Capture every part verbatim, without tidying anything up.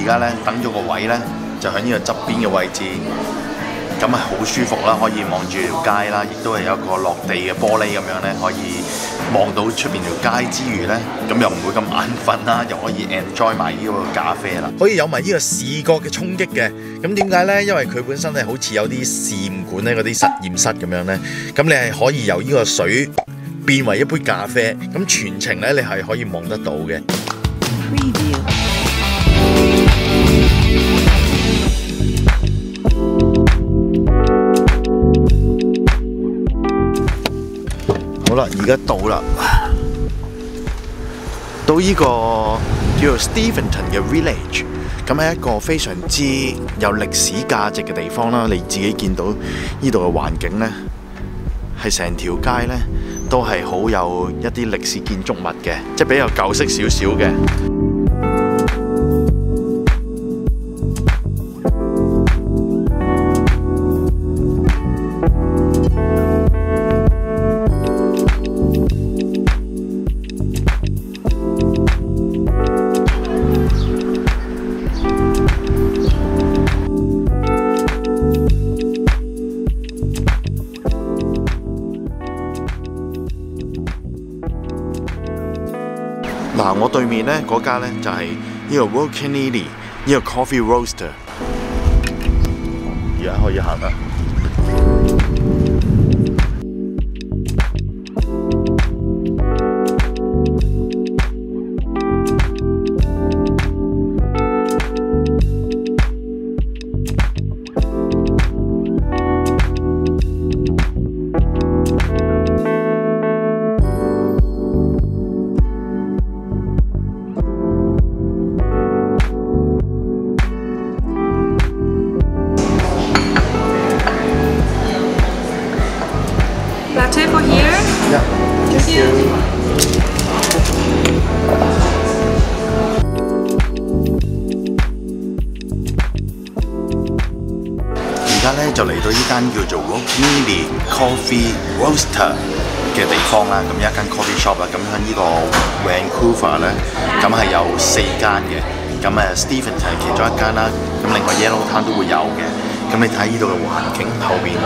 家咧等咗個位咧，就喺呢個側邊嘅位置，咁係好舒服啦，可以望住條街啦，亦都係有一個落地嘅玻璃咁樣咧，可以望到出邊條街之餘咧，咁又唔會咁眼瞓啦，又可以 enjoy 埋呢個咖啡啦，可以有埋呢個視覺嘅衝擊嘅。咁點解咧？因為佢本身係好似有啲試驗館咧，嗰啲實驗室咁樣咧，咁你係可以由呢個水變為一杯咖啡，咁全程咧你係可以望得到嘅。好啦，而家到啦，到呢個叫做 Steventon 嘅 Village， 咁係一個非常之有歷史價值嘅地方啦。你自己見到呢度嘅環境呢，係成條街呢都係好有一啲歷史建築物嘅，即係比較舊式少少嘅。嗱，我對面咧嗰間咧就係呢個 Wilcanini 呢個 Coffee Roaster， 而家可以行啦。 Latte for here? Yeah, thank you. 而家咧就嚟到呢間叫做 Wilcanini Coffee Roaster 嘅地方啦，咁一間 coffee shop 啦，咁喺呢個 Vancouver 咧，咁係有四間嘅，咁誒 Steventon 係其中一間啦，咁另外 Yellowtown 都會有嘅，咁你睇呢度嘅環境後邊。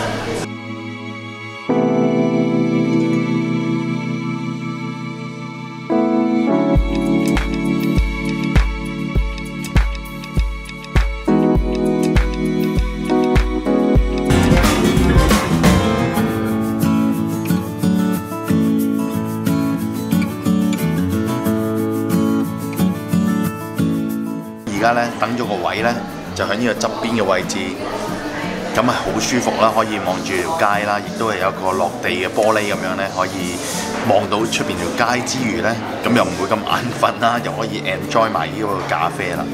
而家咧等咗個位咧，就喺呢個側邊嘅位置，咁係好舒服啦，可以望住條街啦，亦都係有一個落地嘅玻璃咁樣咧，可以望到出邊條街之餘咧，咁又唔會咁眼瞓啦，又可以 enjoy 埋呢個咖啡啦。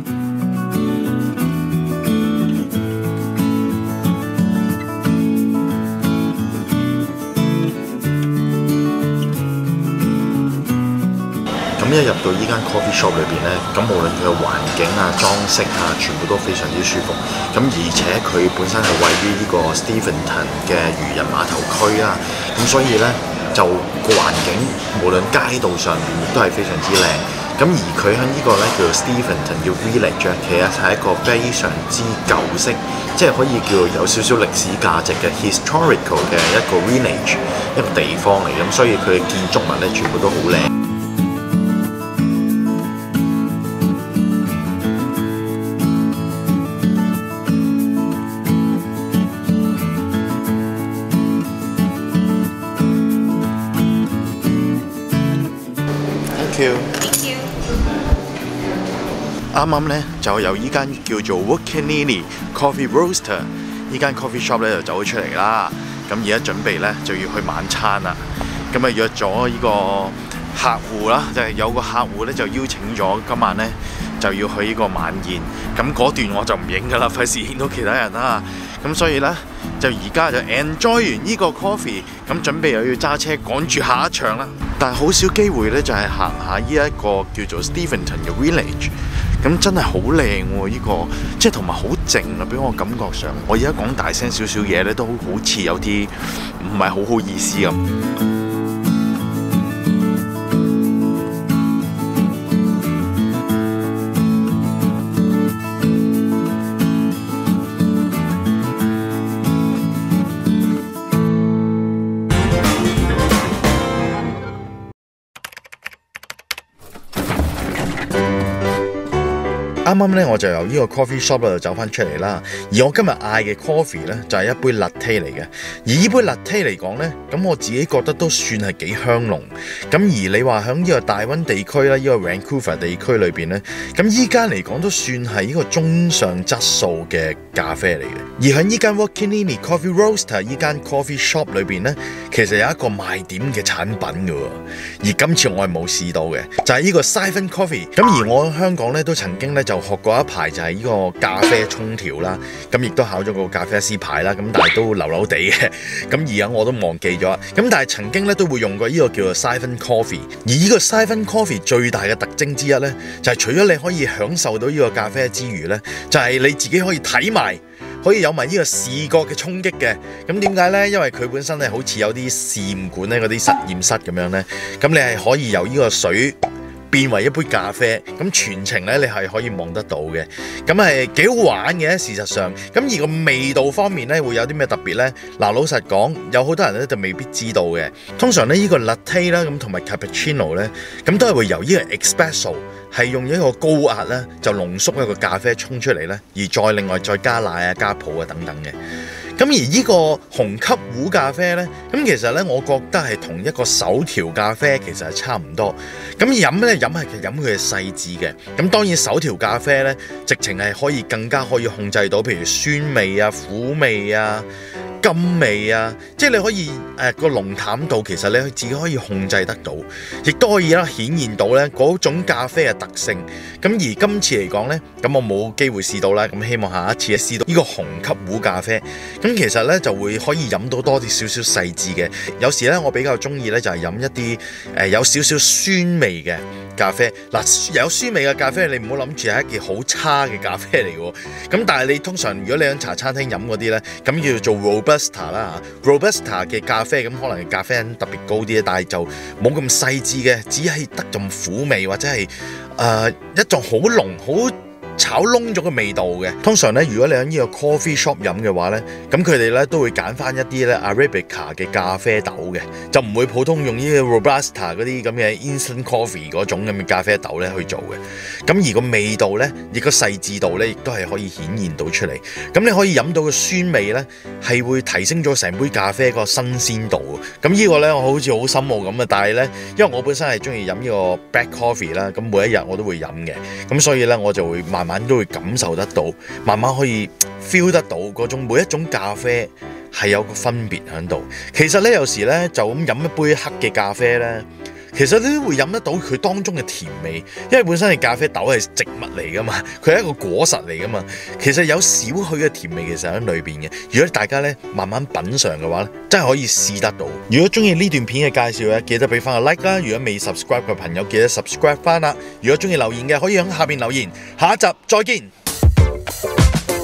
咁一入到依間 coffee shop 裏邊咧，咁無論佢嘅環境啊、裝飾啊，全部都非常之舒服。咁而且佢本身係位於呢個 Steventon 嘅漁人碼頭區啊，咁所以咧就個環境無論街道上面亦都係非常之靚。咁而佢喺呢個咧叫做 Steventon 叫 Village， 其實係一個非常之舊式，即係可以叫做有少少歷史價值嘅 historical 嘅一個 village 一個地方嚟。咁所以佢嘅建築物咧全部都好靚。 Thank you。 啱啱咧就由依間叫做 Wilcanini Coffee Roaster 依間 coffee shop 咧就走咗出嚟啦。咁而家準備咧就要去晚餐啦。咁啊約咗呢個客戶啦，就係、是、有個客戶咧就邀請咗今晚咧就要去呢個晚宴。咁嗰段我就唔影㗎啦，費事影到其他人啦。咁所以咧就而家就 enjoy 完呢個 coffee， 咁準備又要揸車趕住下一場啦。但係好少機會咧，就係行下呢一個叫做 Steventon 嘅 Village， 咁真係好靚喎！呢個即係同埋好靜啊，俾我感覺上，我而家講大聲少少嘢咧，都好似有啲唔係好好意思咁。 啱啱咧我就由呢個 coffee shop 度走翻出嚟啦，而我今日嗌嘅 coffee 咧就係、是、一杯 latte 嚟嘅。而呢杯 latte 嚟講咧，咁我自己覺得都算係幾香濃。咁而你話喺呢個大溫地區啦，呢、這個 Vancouver 地區裏邊咧，咁依間嚟講都算係呢個中上質素嘅咖啡嚟嘅。而喺呢間 Wakanini Coffee Roaster 呢間 coffee shop 裏邊咧，其實有一個賣點嘅產品嘅喎。而今次我係冇試到嘅，就係、是、呢個 Siphon Coffee。咁而我喺香港咧都曾經咧就學過一排就係呢個咖啡沖調啦，咁亦都考咗個咖啡師牌啦，咁但係都流流地嘅，咁而家我都忘記咗。咁但係曾經咧都會用過呢個叫做 Siphon Coffee， 而呢個 Siphon Coffee 最大嘅特徵之一咧，就係、是、除咗你可以享受到呢個咖啡之餘咧，就係、是、你自己可以睇埋，可以有埋呢個視覺嘅衝擊嘅。咁點解咧？因為佢本身係好似有啲試驗館咧，嗰啲實驗室咁樣咧，咁你係可以由呢個水變為一杯咖啡，咁全程咧你係可以望得到嘅，咁係幾好玩嘅事實上。咁而個味道方面咧會有啲咩特別呢？嗱，老實講，有好多人咧就未必知道嘅。通常咧呢個 latte 啦，咁同埋 cappuccino 咧，咁都係會由呢個 espresso 係用一個高壓咧就濃縮一個咖啡沖出嚟咧，而再另外再加奶啊、加泡啊等等嘅。咁而呢個紅級壺咖啡呢，咁其實呢，我覺得係同一個手調咖啡其實係差唔多。咁飲呢，飲係飲佢嘅細緻嘅。咁當然手調咖啡呢，直情係可以更加可以控制到，譬如酸味啊、苦味啊、甘味啊，即係你可以誒個濃淡度其實你自己可以控制得到，亦都可以啦顯現到呢嗰種咖啡嘅特性。咁而今次嚟講呢，咁我冇機會試到啦，咁希望下一次試到呢個紅級壺咖啡。咁其實呢就會可以飲到多啲少少細緻嘅。有時呢，我比較中意呢就係飲一啲誒、呃、有少少酸味嘅咖啡。嗱，有酸味嘅咖啡你唔好諗住係一件好差嘅咖啡嚟喎。咁但係你通常如果你喺茶餐廳飲嗰啲呢，咁叫做 Robusta 啦 Robusta 嘅咖啡，咁可能咖啡因特別高啲，但係就冇咁細緻嘅，只係得咁苦味或者係誒、呃、一種好濃好炒燶咗嘅味道嘅。通常咧，如果你喺呢個 coffee shop 飲嘅話咧，咁佢哋咧都會揀翻一啲咧 Arabica 嘅咖啡豆嘅，就唔會普通用呢個 Robusta 嗰啲咁嘅 instant coffee 嗰種咁嘅咖啡豆咧去做嘅。咁而個味道咧，亦個細緻度咧，亦都係可以顯現到出嚟。咁你可以飲到嘅酸味咧，係會提升咗成杯咖啡個新鮮度。咁呢個咧，我好似好深奧咁啊！但係咧，因為我本身係中意飲呢個 black coffee 啦，咁每一日我都會飲嘅，咁所以咧我就會慢慢都會感受得到，慢慢可以 feel 得到嗰種每一種咖啡係有個分別喺度。其實咧有時咧就咁飲一杯黑嘅咖啡咧，其實你都會飲得到佢當中嘅甜味，因為本身嘅咖啡豆係植物嚟噶嘛，佢係一個果實嚟噶嘛，其實有少許嘅甜味其實喺裏邊嘅。如果大家咧慢慢品嚐嘅話咧，真係可以試得到。如果中意呢段片嘅介紹咧，記得俾翻個 like 啦。如果未 subscribe 嘅朋友，記得 subscribe 翻啦。如果中意留言嘅，可以喺下邊留言。下一集再見。